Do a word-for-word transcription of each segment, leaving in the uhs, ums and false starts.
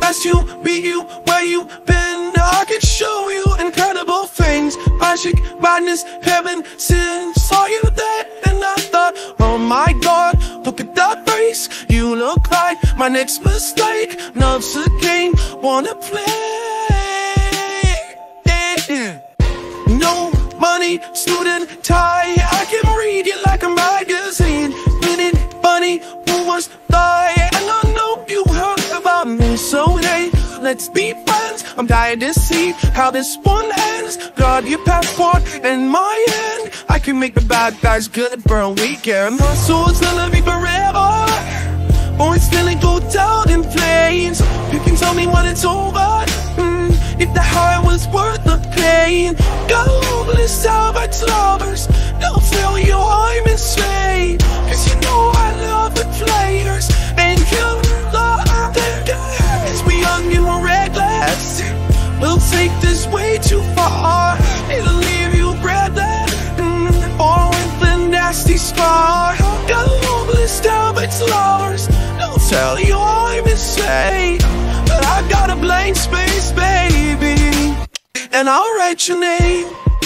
Nice to meet you, where you been? I could show you incredible things. Magic, madness, heaven, sin. Saw you there and I thought, oh my God, look at that face. You look like my next mistake. Love's a game, wanna play. Yeah. No money, student tie. I can read you like a magazine. Minute, bunny, who was die? And I know you heard about me, so hey, let's be friends. I'm dying to see how this one ends. Got your passport in my hand. I can make the bad guys good for a weekend. My soul's gonna be forever, or it's gonna go down in flames. You can tell me when it's over, mm, if the high was worth the pain. Go list out my lovers, they'll tell you I'm insane. Cause you know I love the players, and you love their guys. We young and we're reckless, we'll take this way too far. It'll leave you breathless, mm, or with a nasty scar. Go list out my lovers, they'll tell you I'm insane. But I got a blank space, baby, and I'll write your name.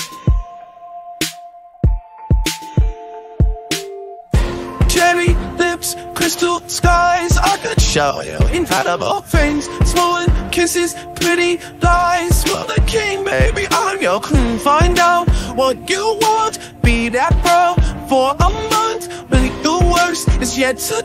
Cherry lips, crystal skies. I could show you incredible things. Swollen kisses, pretty lies. Well, the king, baby, I'm your queen. Find out what you want, be that girl for a month. But the worst is yet to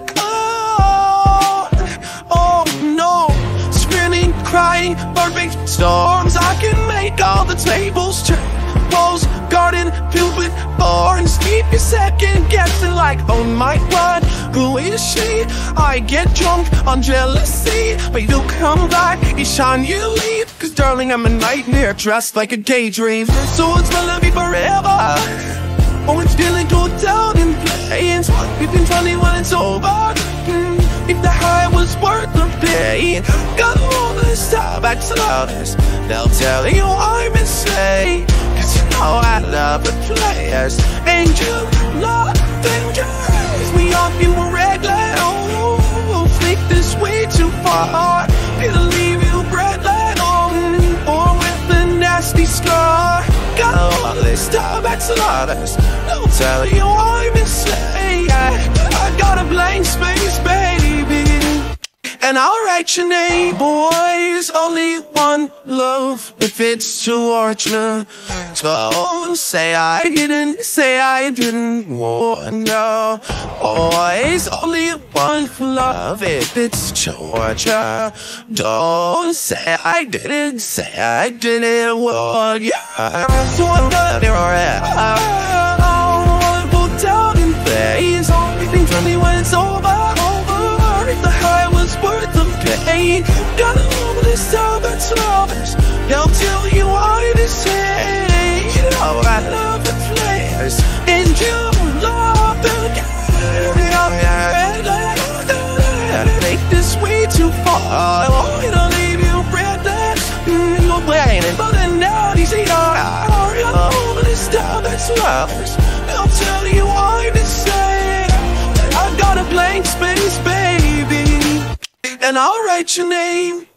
come. Oh no, spinning, crying, perfect storms. I can make all the tables turn. Rose garden filled with thorns. Keep you second guessing like, oh my God, who is she? I get drunk on jealousy, but you come back each time you leave. Cause darling, I'm a nightmare dressed like a daydream. So it's gonna be forever, oh it's gonna go down in flames. We've been funny when it's over, mm, if the high was worth the pain. Got all this time back to others, they'll tell you I'm insane. Cause you know I love the players, and you love them girls. We all feel reckless, oh, take this way too far. It'll leave you breathless, oh, or with a nasty scar. Got all this time back to others, they'll tell you I'm insane. I got a blank space, baby, and I'll write your name. Boys, only one love if it's torture. Don't say I didn't, say I didn't want no. Boys, only one for love if it's torture. Don't say I didn't, say I didn't want you. So I'm gonna be alright. I wanna go down in flames. Everything from me when it's over. If the high was worth the pain. Got all this time, that's lovers, they'll tell you I'm insane. You know I love the players, and you love the guys. Make this way too far, oh, it'll leave you breathless, mm, you're waiting for the night. Easy, all this time, that's lovers, they'll tell you I'm insane. I've got a blank space, baby, and I'll write your name.